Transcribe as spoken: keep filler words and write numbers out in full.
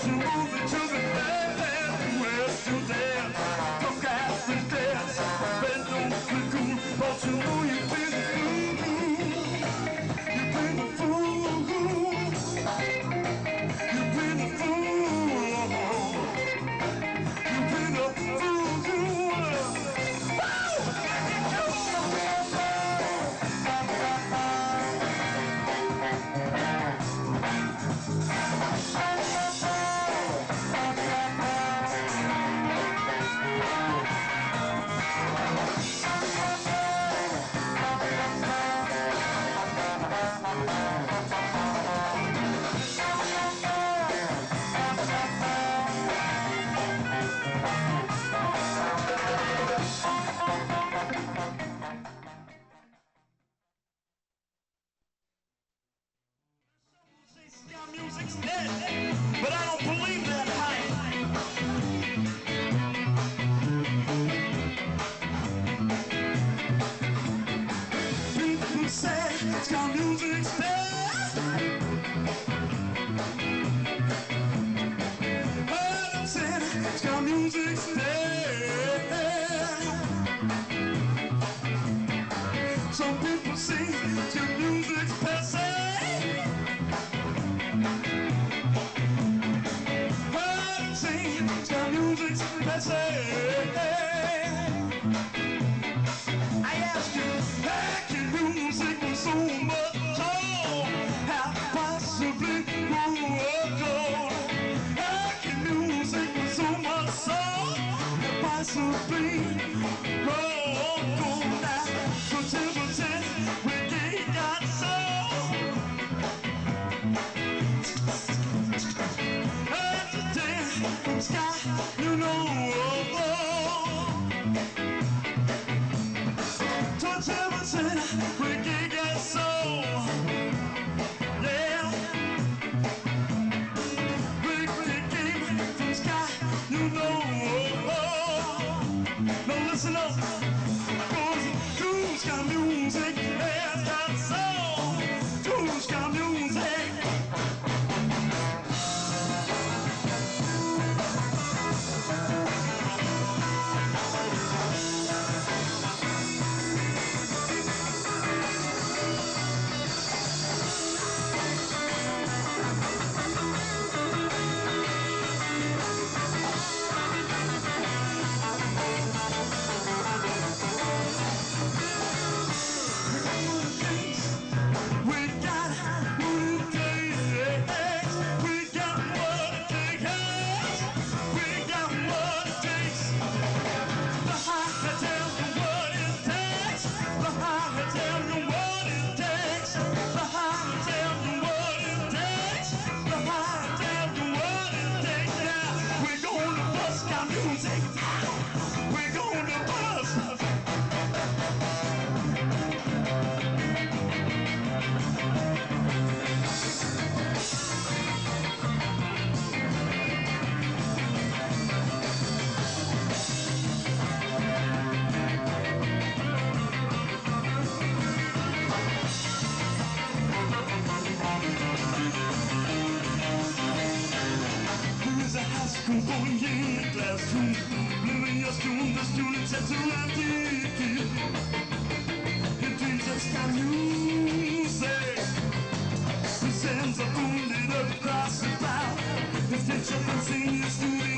you move it to the bed, where's your dad? Look at the dance, bend don't feel cool, but you know you've been the fool. You've been the fool. You've been the fool. You've been the fool. Music's dead, but I don't believe that hype. People say ska music's dead, but I'm saying ska music's dead. Some people say ska music's passé. I ask you, how can music be so much soul? How possibly grow? How can music be so much soul? How possibly grow? Now, so ten percent reggae got soul. Understand from sky, you know. Reggae got soul, yeah. Reggae came from sky, you know. Now listen up, cause true ska music has got soul. True ska music. Going in the classroom, living your student, the students have to empty. It teaches ska music. The sands are wounded across the bow. The teacher can sing your student.